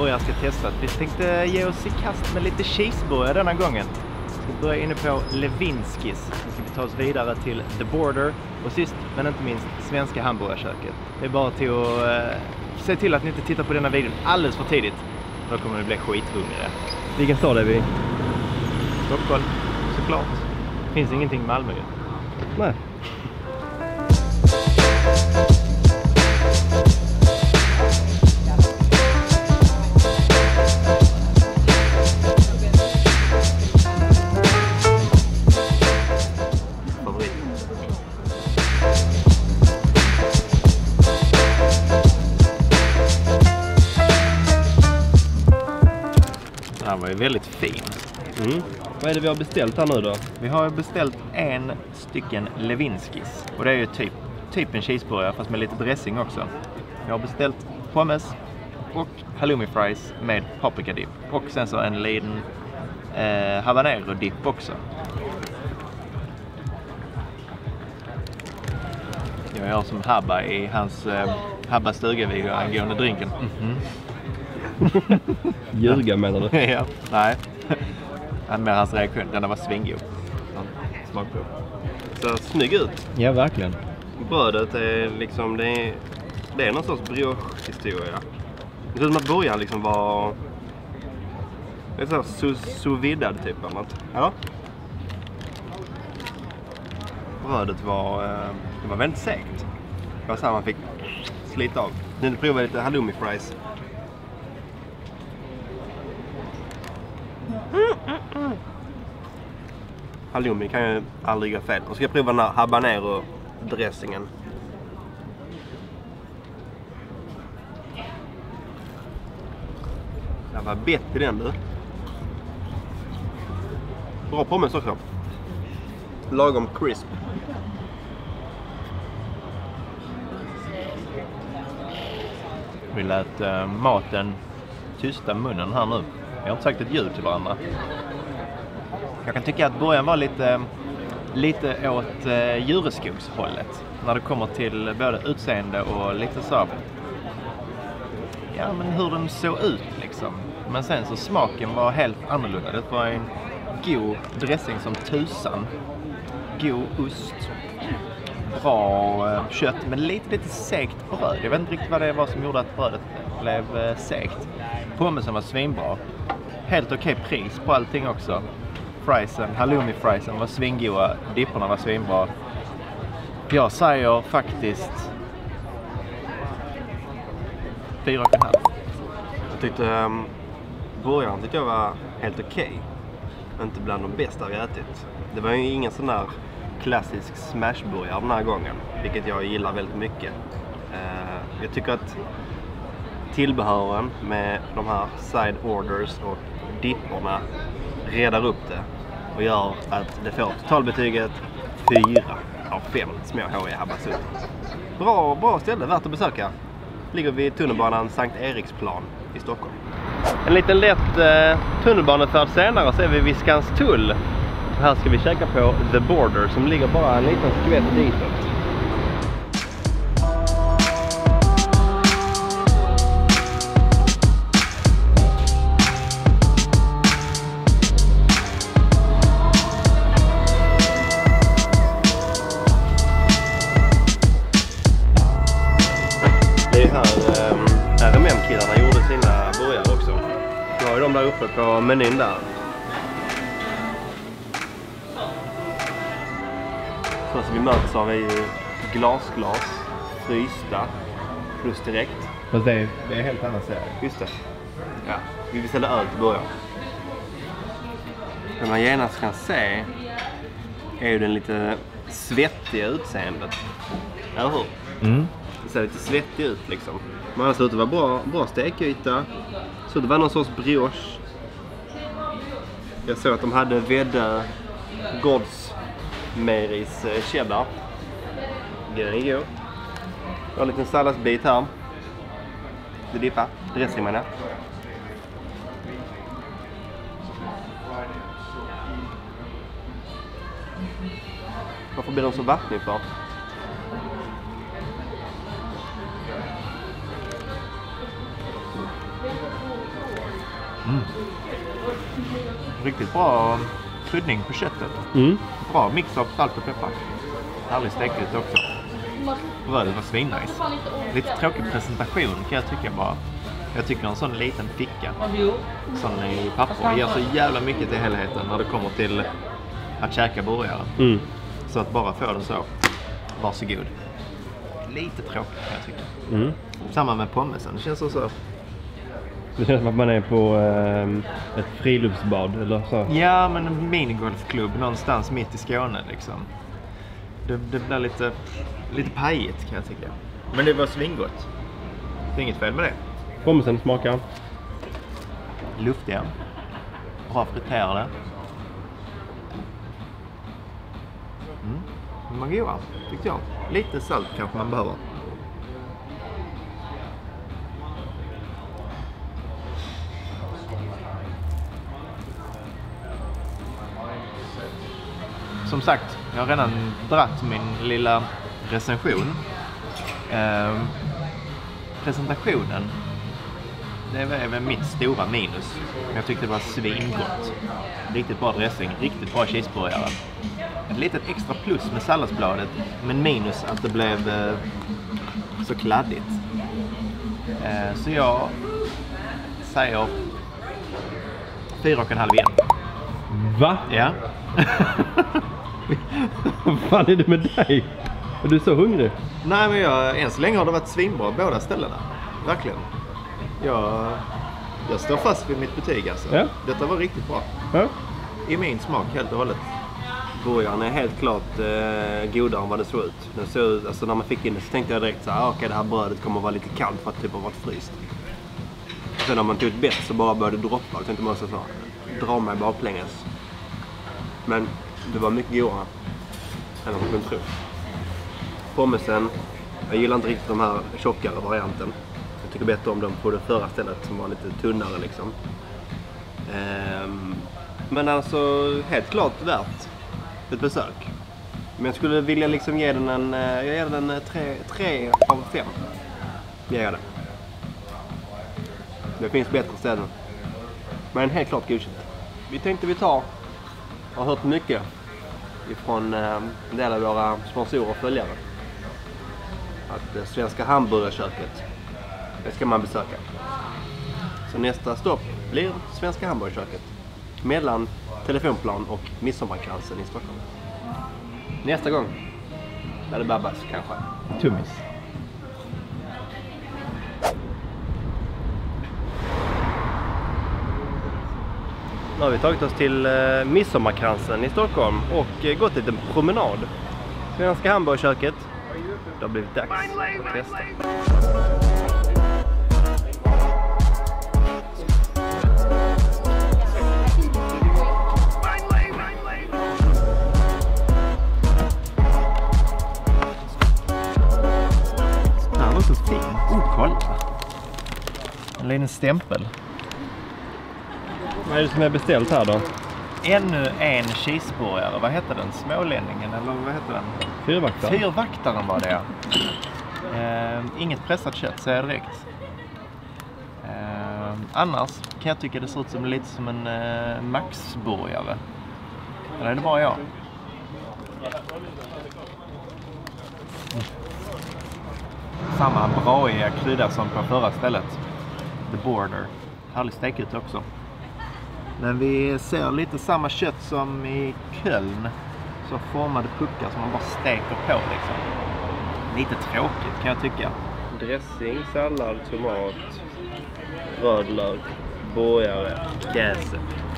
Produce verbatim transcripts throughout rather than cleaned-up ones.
burgare ska testas. Vi tänkte ge oss i kast med lite cheeseburgare denna gången. Vi ska börja inne på Levinskis. Sen ska vi ta oss vidare till The Border. Och sist men inte minst svenska hamburgerköket. Det är bara till att uh, se till att ni inte tittar på denna videon alldeles för tidigt. Då kommer ni bli skithungriga. Vilken stad är vi? Stockholm, såklart. Finns ingenting i Malmö. Nej. Den var ju väldigt fin. Mm. Vad är det vi har beställt här nu då? Vi har beställt en stycken Levinskis. Och det är ju typ, typ en cheeseburgare fast med lite dressing också. Jag har beställt pommes och halloumi fries med paprika dip. Och sen så en liten eh, habanero dip också. Jag gör som Habba i hans eh, Habba stuga-video angående drinken. Mm-hmm. Ljuga menar du? Ja, nej. Med hans reaktion, den var svinggod. Smak på. Så snygg ut. Ja, verkligen. Brödet är liksom, det är, det är någon sorts brioche-historia. Det ser ut som att början liksom var, det är så här sous vide typ av något. Ja. Brödet var, det var väldigt segt. Det var så här man fick slita av. Nu provar jag lite halloumi fries. Mm, mm, mm. Halloumi kan ju aldrig gå fel. Och ska jag prova den här habanero-dressingen. Det var bett i den du. Bra pommes också. Lagom crisp. Vi lät uh, maten tysta munnen här nu. Jag har inte sagt ett ljud till varandra. Jag kan tycka att början var lite, lite åt uh, djureskogshållet. När det kommer till både utseende och lite så. Ja, men hur den såg ut liksom. Men sen så smaken var helt annorlunda. Det var en god dressing som tusan. God ost. Bra uh, kött, men lite, lite segt bröd. Jag vet inte riktigt vad det var som gjorde att brödet blev uh, segt. Pommesen var svinbra. Helt okej okay pris på allting också. Friesen, halloumi friesen var svingoda. Dipporna var svinbra. Jag säger faktiskt fyra och en halv. Jag tyckte um, början tyckte jag var helt okej. Okay. Inte bland de bästa vi ätit. Det var ju ingen sån där klassisk smashburgare den här gången. Vilket jag gillar väldigt mycket. Uh, jag tycker att tillbehören med de här side orders och dipporna redar upp det och gör att det får totalbetyget fyra av fem små H E Habasut. Bra, bra ställe, värt att besöka. Ligger vid tunnelbanan Sankt Eriksplan i Stockholm. En liten lätt eh, tunnelbanefärd senare så är vi vid Skanstull. Här ska vi käka på The Border som ligger bara en liten skvätt ditåt. Det är här um, R M M-killarna gjorde sina burgare också. Nu har ju de där uppe på menyn där. Först vi möts av är ju glasglas, frysta, plus direkt. Fast det är, det är helt annan serie. Just det. Ja, vi beställde öl till början. Det man genast kan se är ju den lite svettiga utseendet. Eller hur? Mm. Det ser lite svettig ut liksom. Men annars det var bra, bra stekyta. Så det var någon sorts brioche. Jag såg att de hade vedda Gods Marys cheddar. Den är god. Jag har en liten salladsbit här. Det dippar. Dressing menar jag. Varför blir de så vattnig för? Mm. Riktigt bra kryddning på köttet. Mm. Bra mix av salt och peppar. Härligt stekigt också. Brödet var svinnice. Lite tråkig presentation kan jag tycka bara. Jag tycker en sån liten ficka. Sån i papper. Ger så jävla mycket till helheten när det kommer till att käka burgare. Mm. Så att bara få den så. Varsågod. Lite tråkigt kan jag tycka. Mm. Samma med pommesen. Det känns så så. Det känns som att man är på eh, ett friluftsbad eller så. Ja, men en minigolfklubb någonstans mitt i Skåne liksom. Det, det blir lite, lite pajigt kan jag tycka. Men det var svingott. Det är inget fel med det. Pommesen smakar? Luftiga. Bra friterade. Mm. De var goda, tyckte jag. Lite salt kanske man behöver. Som sagt, jag har redan dratt min lilla recension. Eh, presentationen, det är väl mitt stora minus. Jag tyckte det var svingott. Riktigt bra dressing, riktigt bra cheeseburgare. Ett litet extra plus med salladsbladet, men minus att det blev eh, så kladdigt. Eh, så jag säger fyra och en halv igen. Va? Ja. Vad fan är det med dig? Är du så hungrig? Nej, men jag, än så länge har det varit svinbra båda ställena. Verkligen. Jag, jag står fast vid mitt betyg alltså. Ja. Detta var riktigt bra. Ja. I min smak helt och hållet. Burgaren är helt klart eh, godare än vad det såg ut. Den såg ut alltså, när man fick in det så tänkte jag direkt så här, ah, okej okay, det här brödet kommer att vara lite kallt för att typ har varit fryst. Och sen när man tog ett bett så bara började det droppa. Jag tänkte man så så dra mig baklänges. Men det var mycket godare än vad man kunde tro. Pommesen, jag gillar inte riktigt de här tjockare varianten. Jag tycker bättre om dem på det förra stället som var lite tunnare liksom. Ehm, men alltså helt klart värt ett besök. Men jag skulle vilja liksom ge den en, jag ger den en tre, tre av fem. Jag gör det. Det finns bättre ställen. Men helt klart godkänt. Vi tänkte vi tar och har hört mycket ifrån en del av våra sponsorer och följare. Att det svenska hamburgerköket, det ska man besöka. Så nästa stopp blir svenska hamburgerköket. Mellan Telefonplan och Midsommarkransen i Stockholm. Nästa gång är det Babbas kanske. Tummis. Nu har vi tagit oss till eh, Midsommarkransen i Stockholm och eh, gått lite promenad. Svenska hamburgerköket. Det har blivit dags att testa. Det här var så fint. Oh, kolla. En liten stämpel. Vad är det som är beställt här då? Ännu en cheeseburgare. Vad heter den? Smålänningen eller vad heter den? Fyrvaktaren. Fyrvaktaren var det, ja. Eh, inget pressat kött, säger jag direkt. Eh, annars kan jag tycka det ser ut som lite som en eh, Max-burgare. Eller är det bara jag? Mm. Samma braiga krydda som på förra stället. The Border. Härligt stek ut också. Men vi ser lite samma kött som i Köln. Så formade puckar som man bara steker på liksom. Lite tråkigt kan jag tycka. Dressing, sallad, tomat, rödlök, burgare, käse.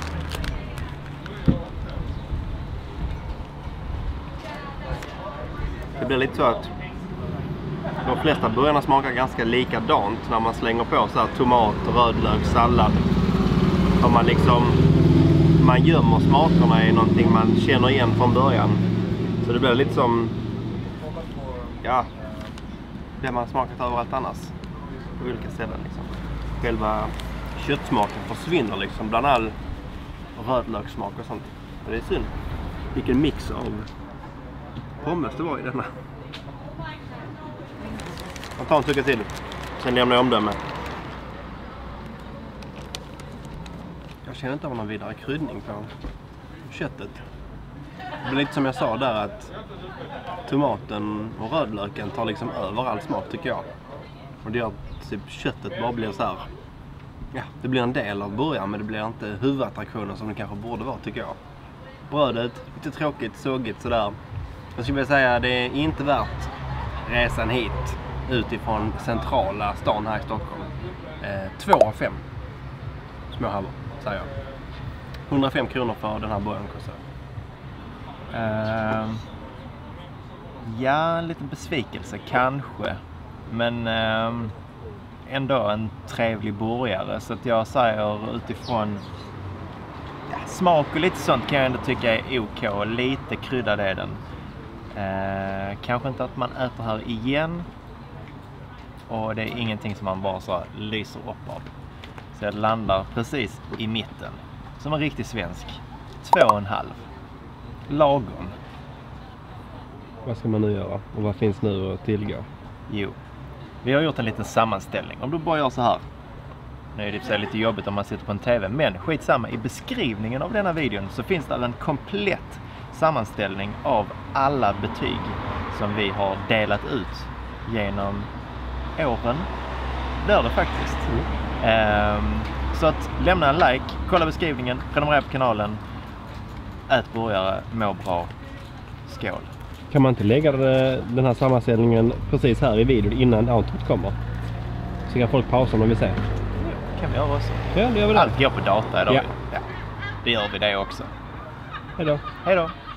Det blir lite så att de flesta burgarna smakar ganska likadant när man slänger på så här tomat, rödlök, sallad. Och man liksom man gömmer smakerna i någonting man känner igen från början. Så det blir lite som ja, det man smakat överallt annars på olika ställen liksom. Själva köttsmaken försvinner liksom bland all rödlökssmak och sånt. Och det är synd. Vilken mix av pommes det var i denna. Jag tar en tugga till. Sen lämnar jag omdöme. känner inte av någon vidare kryddning på köttet. Det blir lite som jag sa där att tomaten och rödlöken tar liksom över all smak tycker jag. Och det gör att typ köttet bara blir så här. Ja, det blir en del av burgaren men det blir inte huvudattraktionen som det kanske borde vara tycker jag. Brödet, lite tråkigt, sågigt sådär. Jag skulle vilja säga att det är inte värt resan hit utifrån centrala stan här i Stockholm. Eh, två av fem små halvor, säger jag. hundrafem kronor för den här burgaren kostar. Uh, ja, en liten besvikelse kanske. Men uh, ändå en trevlig burgare. Så att jag säger utifrån ja, smak och lite sånt kan jag ändå tycka är OK. Lite kryddad är den. Uh, kanske inte att man äter här igen. Och det är ingenting som man bara så lyser upp av. Så jag landar precis i mitten. Som en riktig svensk. Två och en halv. Lagom. Vad ska man nu göra? Och vad finns nu att tillgå? Jo. Vi har gjort en liten sammanställning. Om du bara gör så här. Nu är det så lite jobbigt om man sitter på en tv. Men skitsamma. I beskrivningen av denna videon så finns det en komplett sammanställning av alla betyg som vi har delat ut genom åren. Det är det faktiskt. Mm. Um, så att lämna en like, kolla beskrivningen, prenumerera på kanalen, ät burgare, må bra, skål. Kan man inte lägga den här sammanställningen precis här i videon innan outrot kommer? Så kan folk pausa om de vill se. Ja, kan vi göra också. Ja, det gör vi det. Allt går på data idag. Ja. Ja. Det gör vi det också. Hej då. Hej då.